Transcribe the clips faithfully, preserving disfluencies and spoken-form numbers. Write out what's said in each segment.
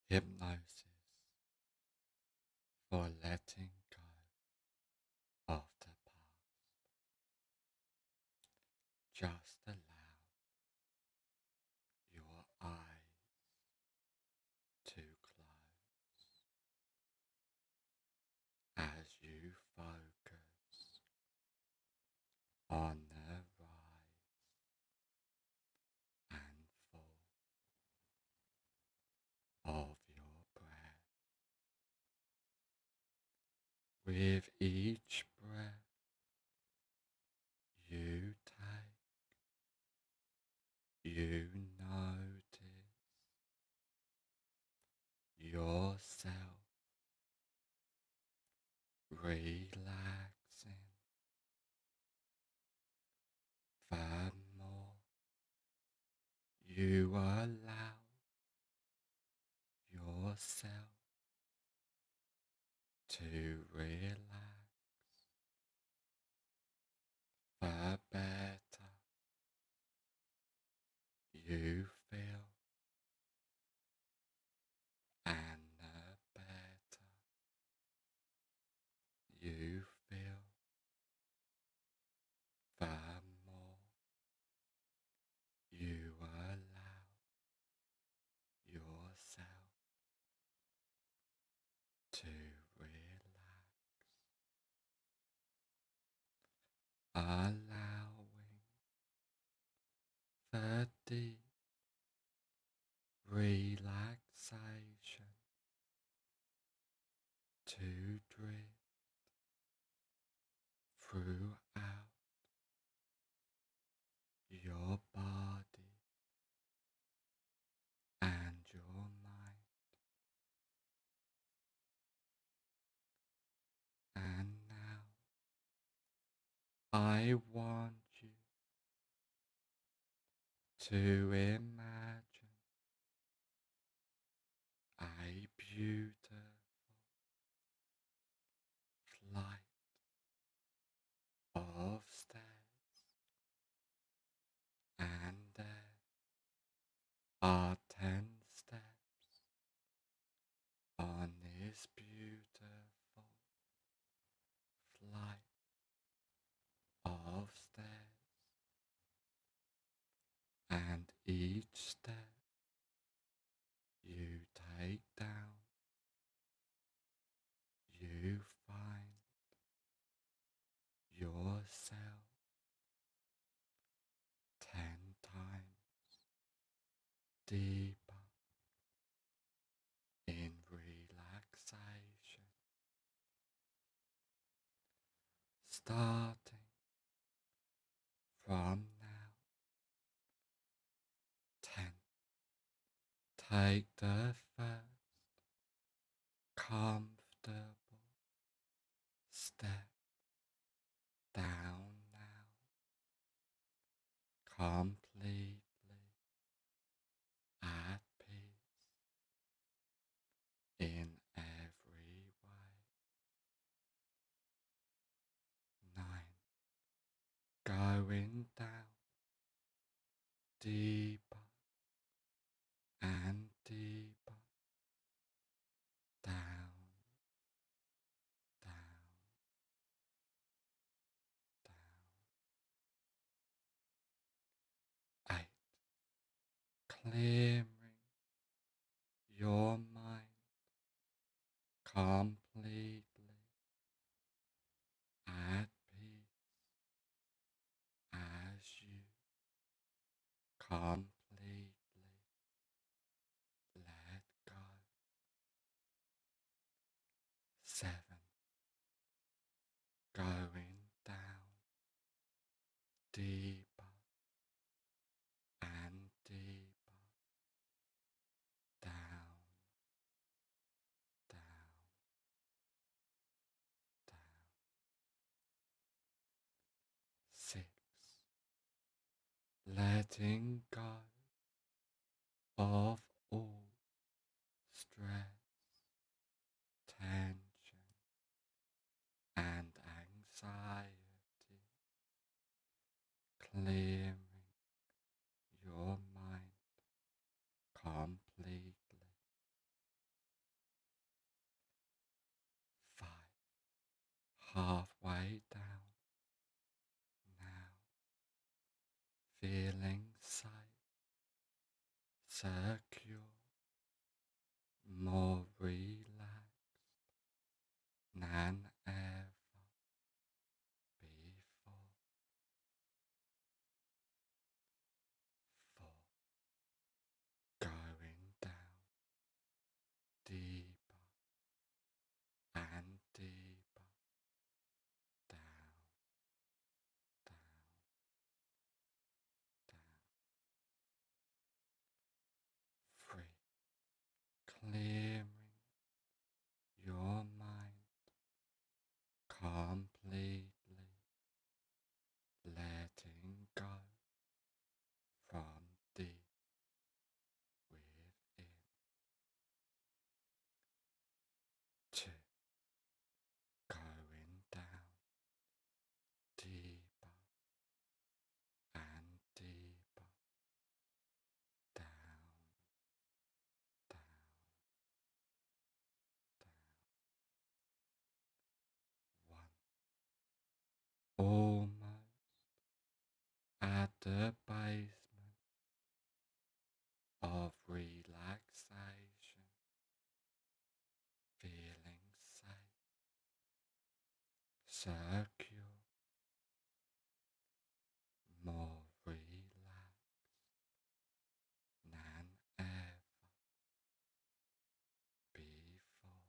Hypnosis for letting go of the past. Just allow your eyes to close as you focus on the rise and fall of your breath. With each breath you take, you notice yourself relaxing. The more you allow yourself to relax, the better you feel, and the better you feel, the more you allow yourself to relax, allowing the deep relaxation to drift throughout your body and your mind. And now I want you to imagine a beautiful flight of stairs, and there are ten steps on this beautiful flight of stairs, and each step you take down, you find yourself ten times deeper in relaxation, starting from now. ten. Take the first comfortable step down now, completely at peace in every way. nine. Going down deeper and deeper, down, down, down. eight. Clearing your mind completely at peace as you completely let go. seven. Going down deeper and deeper, down, down, down. six. Letting go of all stress, tension, and anxiety, clearing your mind completely. halfway down now, feeling safe, secure, more relaxed than ever before. Four, going down deeper and deeper down, down, down. Three, clearing your mind completely, letting go from deep within. Two, going down deeper and deeper down, down, down. One, almost at the basement of relaxation, feeling safe, secure, more relaxed than ever before.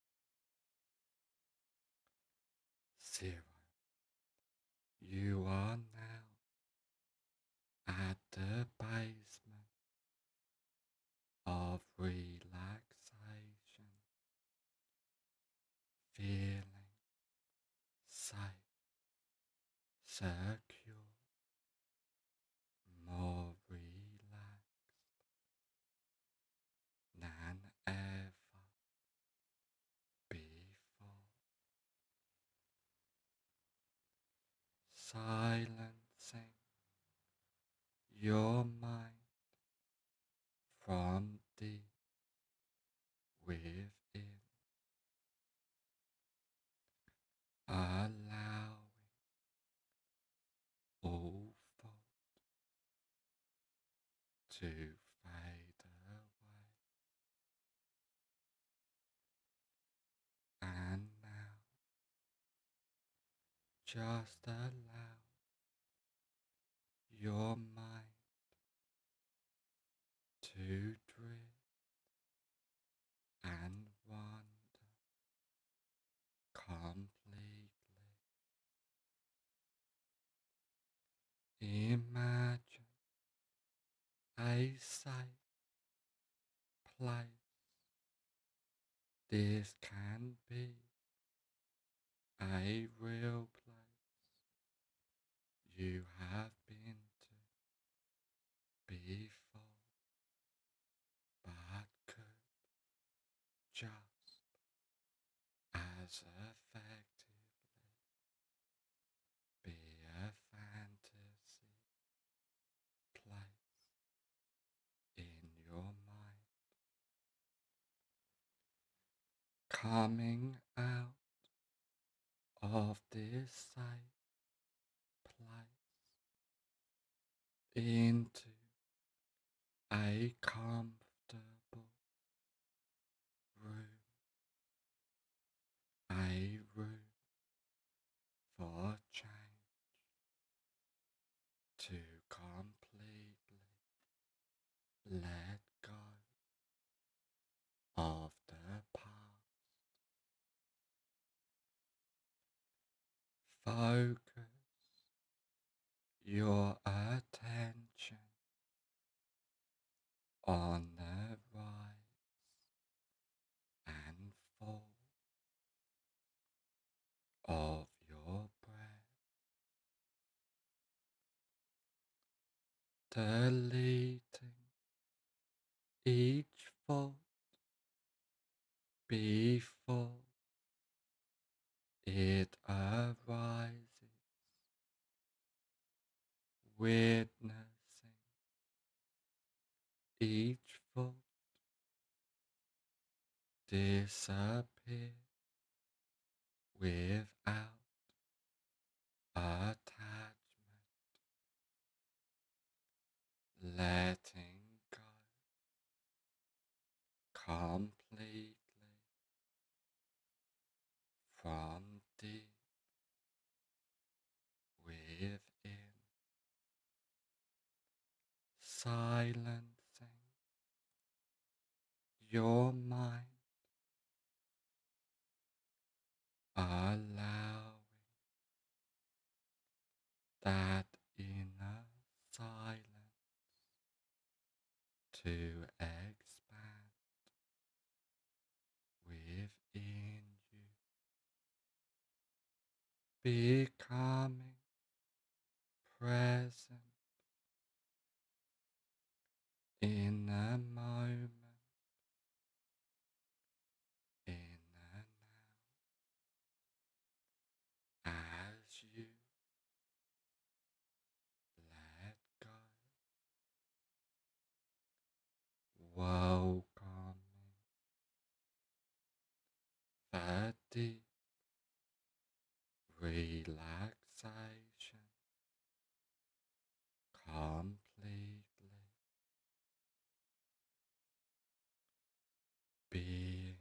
Zero. You are now at the basement of relaxation, feeling safe, secure, more relaxed than ever before. Silencing your mind from deep within, allowing all thought to fade away. And now just allow your mind to drift and wander completely. Imagine a safe place. This can be a real place you have been to before, but could just as effectively be a fantasy place in your mind. Coming out of this safe place into a comfortable room, a room for change, to completely let go of the past. Focus your attention on the rise and fall of your breath, deleting each thought before it arises, witnessing each thought disappear without attachment, letting go completely from deep within, silencing your mind, allowing that inner silence to expand within you, becoming present in the moment, in the now, as you let go, welcoming the deep relaxation completely, being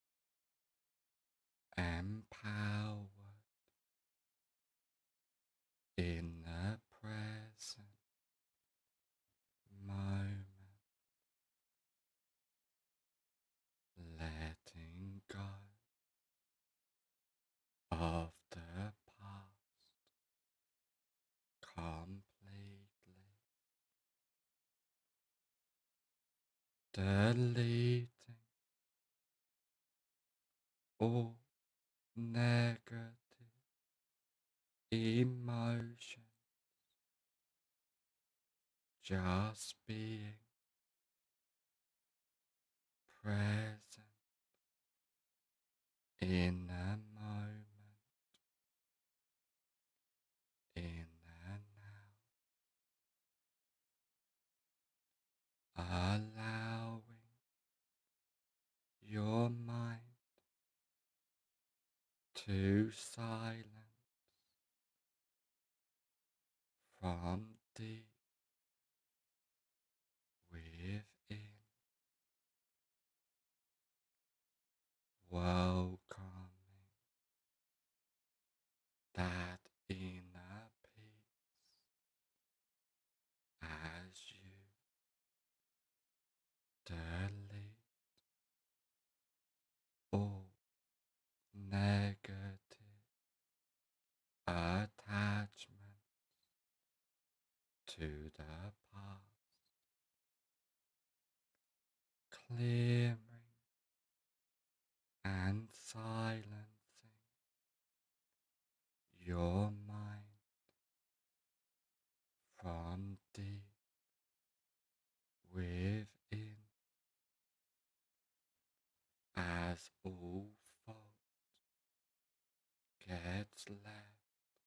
empowered in the present moment, letting go of the past completely, deleting all negative emotion, just being present in the moment, in the now, allowing your mind to silence from deep within, welcoming that inner peace as you delete all negative attachment to the past, clearing and silencing your mind from deep within, as all thought gets left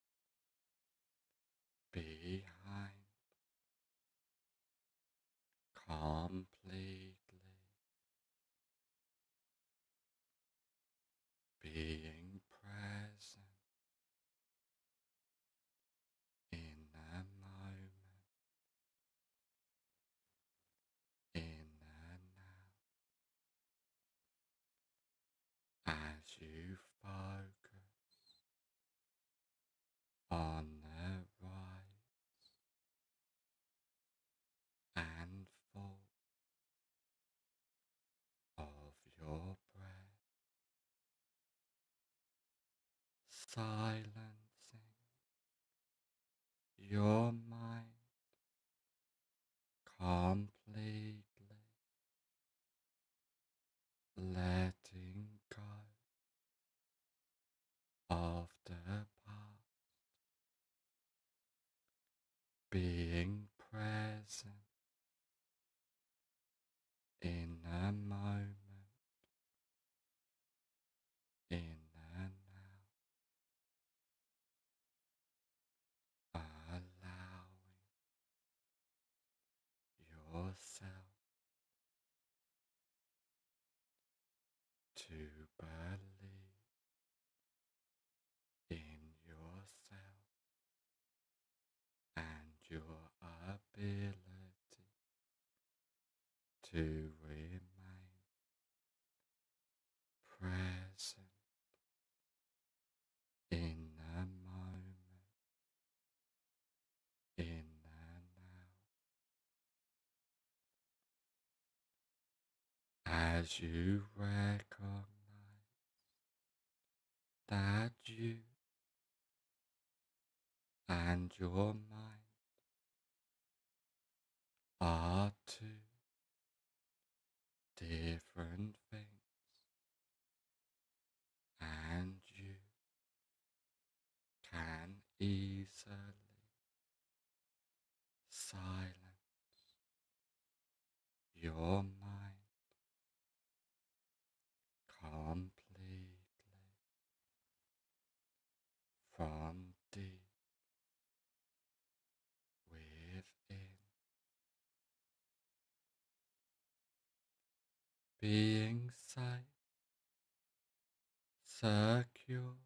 behind completely, being present in the moment, in the now, as you focus on the rise and fall of your breath, silencing your mind completely, letting go of the past, being present in the moment, in the now, allowing yourself to believe in yourself ability to remain present in the moment, in the now, as you recognize that you and your mind are two different things, and you can easily silence your mind completely from deep within, being safe, secure,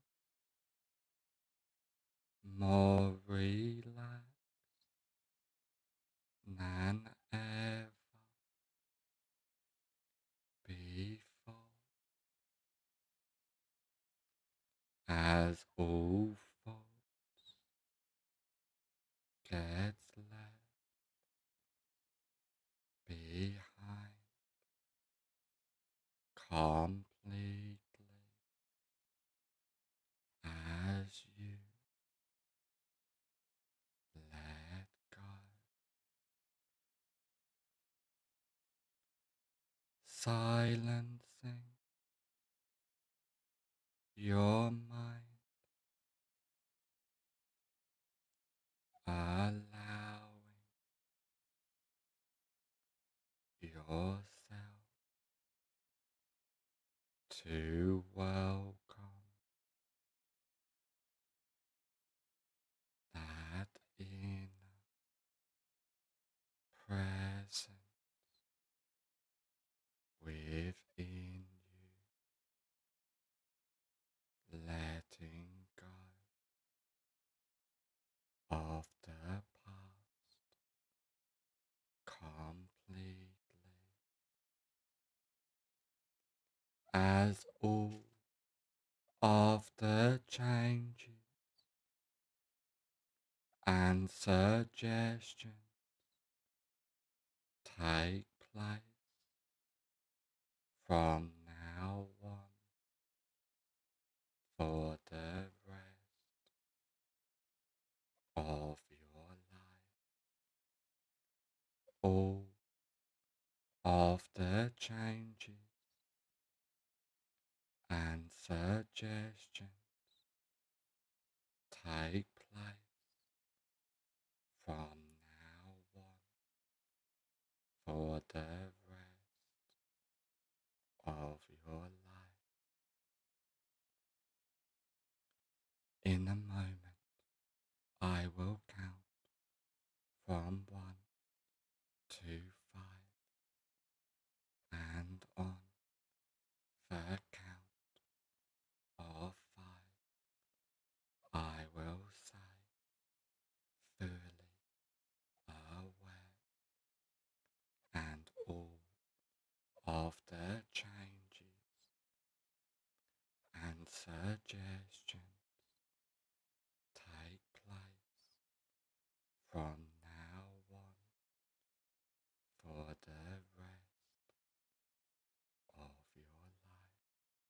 more relaxed than ever before, as all thoughts get left behind completely as you let go, silencing your mind, allowing yourself to welcome that inner presence within you, letting go of the past completely, as all of the changes and suggestions take place from now on for the rest of your life. All of the changes and suggestions take place from now on for the rest of your life. In a moment, I will count from one to five, and on the count of five, I will say, fully aware, and all of the changes and suggestions take place from now on for the rest of your life.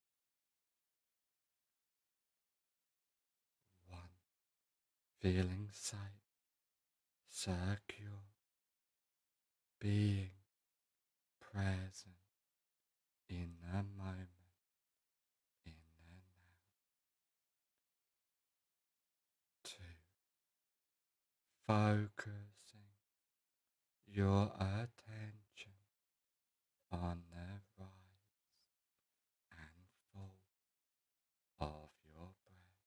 One, feeling safe, secure, being present in the moment, in the now. Two, focusing your attention on the rise and fall of your breath.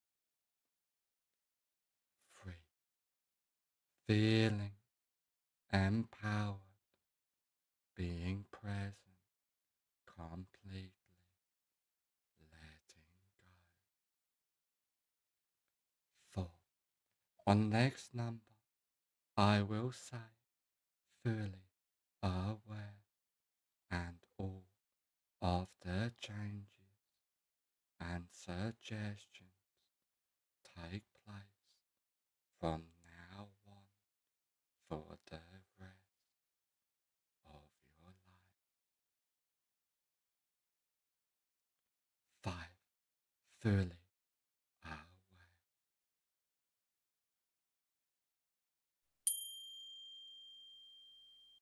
Three, feeling empowered, being present, completely letting go. Four, on next number, I will say fully aware, and all of the changes and suggestions take place from now on for the rest of your life. Five, fully